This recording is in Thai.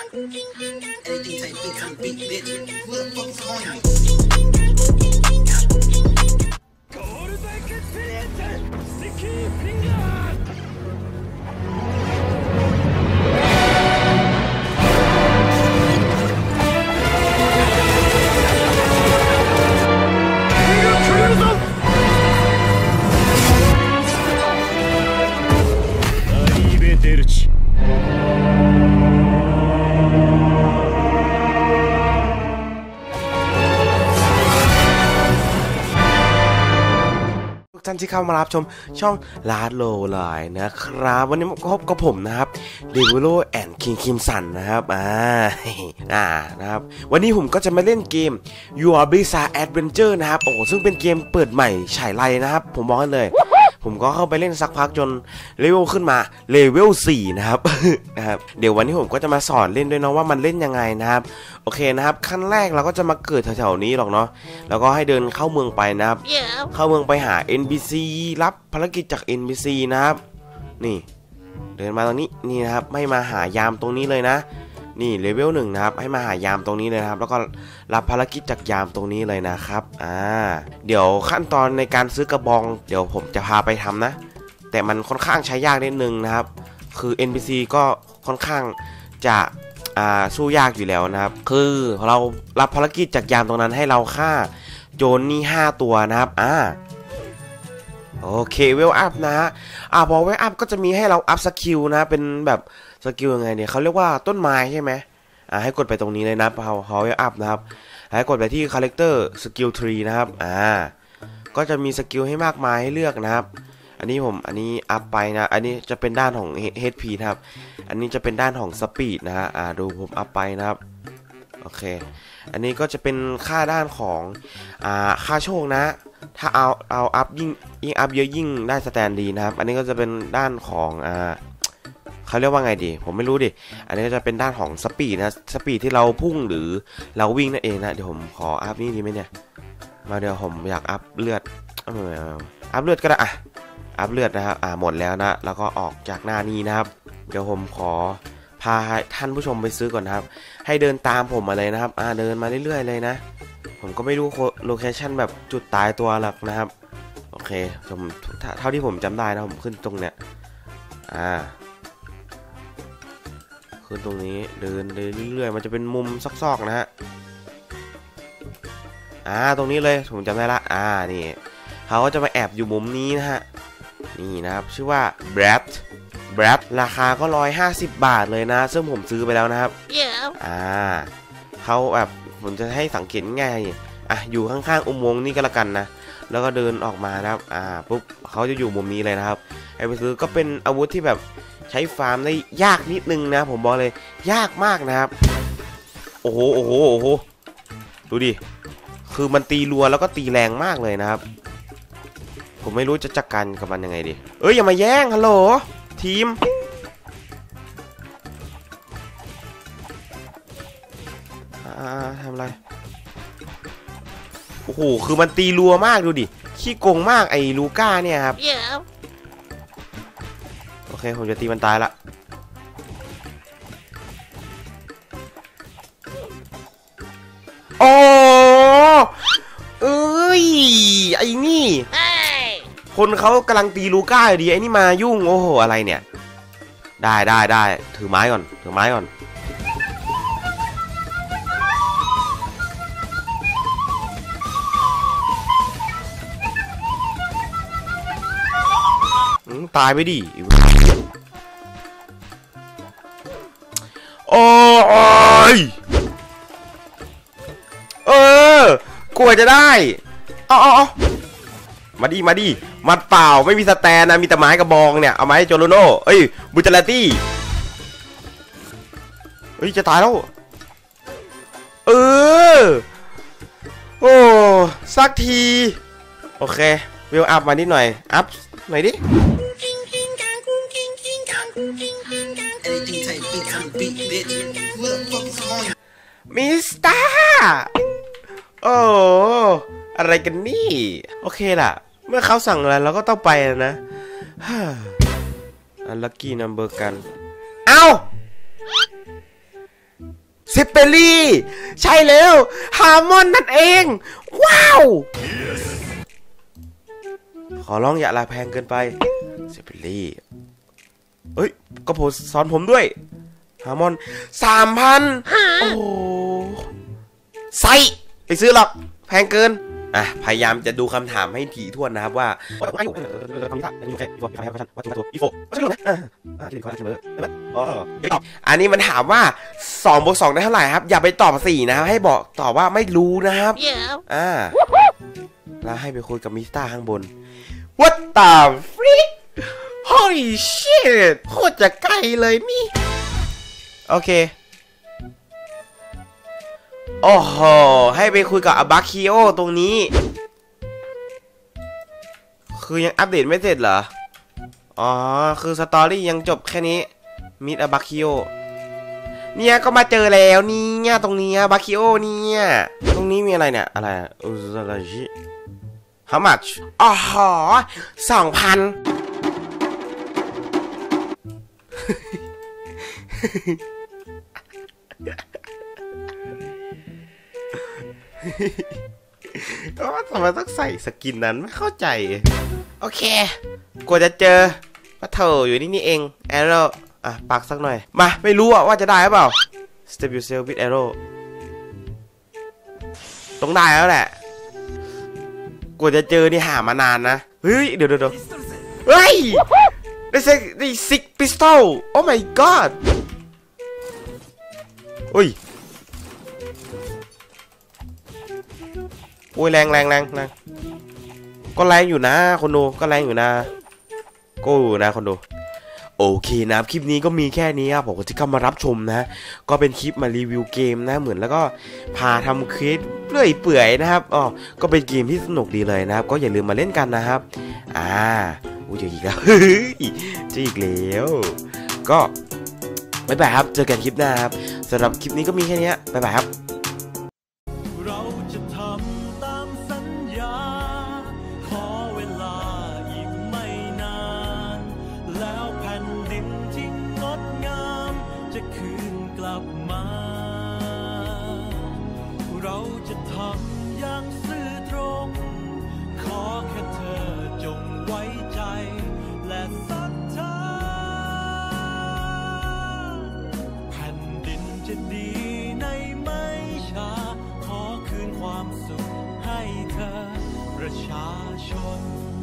Anything type beat, come beat, bitch. Who the fuck is calling me? ท่านที่เข้ามารับชมช่องลาดโลเลยนะครับวันนี้พบกับผมนะครับเดวิโลแอนด์คิงคิมสันนะครับนะครับวันนี้ผมก็จะมาเล่นเกม Your Bizarre Adventure นะครับโอ้ซึ่งเป็นเกมเปิดใหม่ฉายไลนะครับผมบอกให้เลยผมก็เข้าไปเล่นสักพักจนเลเวลขึ้นมาเลเวล4นะครับเดี๋ยววันนี้ผมก็จะมาสอนเล่นด้วยนะว่ามันเล่นยังไงนะครับโอเคนะครับขั้นแรกเราก็จะมาเกิดแถวๆนี้หรอกเนาะแล้วก็ให้เดินเข้าเมืองไปนะครับเข้าเมืองไปหา NPC รับภารกิจจาก NPC นะครับนี่เดินมาตรงนี้นี่นะครับให้มาหายามตรงนี้เลยนะนี่เลเวล1นะครับให้มาหายามตรงนี้เลยนะครับแล้วก็รับภารกิจจากยามตรงนี้เลยนะครับเดี๋ยวขั้นตอนในการซื้อกระบองเดี๋ยวผมจะพาไปทำนะแต่มันค่อนข้างใช้ยากนิดนึงนะครับคือ NPC ก็ค่อนข้างจะสู้ยากอยู่แล้วนะครับคือเรารับภารกิจจากยามตรงนั้นให้เราฆ่าโจรนี่5ตัวนะครับโอเคเวลอัพนะฮะพอเวลอัพก็จะมีให้เราอัพสกิลนะเป็นแบบสกิลยังไงเนี่ยเขาเรียกว่าต้นไม้ใช่ไหมให้กดไปตรงนี้เลยนะพอเวลอัพนะครับให้กดไปที่ Character Skill Tree นะครับก็จะมีสกิลให้มากมายให้เลือกนะครับอันนี้อัพไปนะอันนี้จะเป็นด้านของ HP นะครับอันนี้จะเป็นด้านของ Speed นะฮะดูผมอัพไปนะครับโอเคอันนี้ก็จะเป็นค่าด้านของค่าโชคนะถ้าเอาอัพยิ่งอัพเยอะยิ่งได้สแตนดีนะครับอันนี้ก็จะเป็นด้านของเขาเรียกว่าไงดีผมไม่รู้ดิอันนี้ก็จะเป็นด้านของสปีดนะสปีดที่เราพุ่งหรือเราวิ่งนั่นเองนะเดี๋ยวผมขออัพนี่ดีไหมเนี่ยมาเดี๋ยวผมอยากอัพเลือดอัพเลือดก็ได้อัพเลือดนะครับหมดแล้วนะแล้วก็ออกจากหน้านี้นะครับเดี๋ยวผมขอพาท่านผู้ชมไปซื้อก่อนนะครับให้เดินตามผมมาเลยนะครับเดินมาเรื่อยๆเลยนะผมก็ไม่รู้โลเคชั่นแบบจุดตายตัวหลักนะครับโอเคผมเท่าที่ผมจำได้นะผมขึ้นตรงเนี้ยขึ้นตรงนี้เดินเรื่อยๆมันจะเป็นมุมซอกๆนะฮะตรงนี้เลยผมจำได้ละนี่เขาก็จะมาแอบอยู่มุมนี้นะฮะนี่นะครับชื่อว่า Brad ราคาก็150 บาทเลยนะซึ่งผมซื้อไปแล้วนะครับเขาแบบผมจะให้สังเกตง่ายอยู่ข้างๆอุโมงค์นี่ก็แล้วกันนะแล้วก็เดินออกมานะครับปุ๊บเขาจะอยู่มุมนี้เลยนะครับไอ้ไปซื้อก็เป็นอาวุธที่แบบใช้ฟาร์มได้ยากนิดนึงนะผมบอกเลยยากมากนะครับโอ้โหดูดิคือมันตีรัวแล้วก็ตีแรงมากเลยนะครับผมไม่รู้จะจัดการกับมันยังไงดีอย่ามาแย่งฮัลโหลทีมทำอะไรโอ้โหคือมันตีรัวมากดูดิขี้โกงมากไอ้ลูก้าเนี่ยครับโอเคผมจะตีมันตายละโอ้ไอ้นี่คนเขากำลังตีลูก้าอยู่ดีไอ้นี่มายุ่งโอ้โหอะไรเนี่ยได้ถือไม้ก่อนตายไปดิโอ้ยกลัวจะได้เอามาดิมัดเปล่าไม่มีสแตนนะมีแต่ไม้กระบองเนี่ยเอาไม้โจโรโน่บูจาราตี้จะตายแล้วโอ้สักทีโอเคเวลอัพมานิดหน่อยอัพหน่อยดิมิสเตอร์อะไรกันนี่โอเคล่ะเมื่อเขาสั่งอะไรเราก็ต้องไปนะลัคกี้นัมเบอร์กันเปรี่ใช่แล้วฮาร์มอนนั่นเองว้าวขอร้องอย่าราแพงเกินไปเซเปรี่เอ้ยก็โพสสอนผมด้วยฮาร์มอน 3,000 โอ้ไซไปซื้อหรอกแพงเกินพยายามจะดูคำถามให้ถี่ถ้วนนะครับว่าอันนี้มันถามว่า2 บวก 2ได้เท่าไหร่ครับอย่าไปตอบ4นะครับให้บอกตอบว่าไม่รู้นะครับแล้วให้ไปคุยกับมิสเตอร์ข้างบน What the freak Holy shit โคตรจะไกลเลยนี่โอเคโอ้โหให้ไปคุยกับอาบาคิโอตรงนี้คือยังอัปเดตไม่เสร็จเหรออ๋อคือสตอรี่ยังจบแค่นี้มิดอาบาคิโอเนี่ยก็มาเจอแล้วเนี่ยตรงนี้อาบาคิโอเนี่ยตรงนี้มีอะไรเนี่ยอะไรอุซาลาชิ How much อ๋อ2,000ทำไมต้องใส่สกินนั้นไม่เข้าใจโอเคกว่าจะเจอปะเถออยู่นี่เองแอโร่ปักสักหน่อยมาไม่รู้ว่าจะได้หรือเปล่า Step yourself with arrow ต้องได้แล้วแหละกว่าจะเจอนี่หามานานนะเฮ้ยเดี๋ยวเฮ้ยได้ซิกพิสตอลโอ้ my god อุ้ยโอ้ยแรงก็แรงอยู่นะคนดูก็แรงอยู่นะก็อยู่นะคนดูโอเคนะคลิปนี้ก็มีแค่นี้ครับผมก็จะเข้ามารับชมนะก็เป็นคลิปมารีวิวเกมนะเหมือนแล้วก็พาทำคลิปเรื่อยเปื่อยนะครับก็เป็นเกมที่สนุกดีเลยนะครับก็อย่าลืมมาเล่นกันนะครับเจออีกแล้วเจออีกแล้วก็บ๊ายบายครับเจอกันคลิปหน้าครับสำหรับคลิปนี้ก็มีแค่นี้บ๊ายบายครับเราจะทำตามสัญญาขอเวลาอีกไม่นานแล้วแผ่นดินที่งดงามจะคืนกลับมาเราจะทำอย่างซื่อตรงขอแค่เธอจงไว้ใจและศรัทธาแผ่นดินจะดีในไม่ช้าขอคืนความสุขให้เธอประชาชน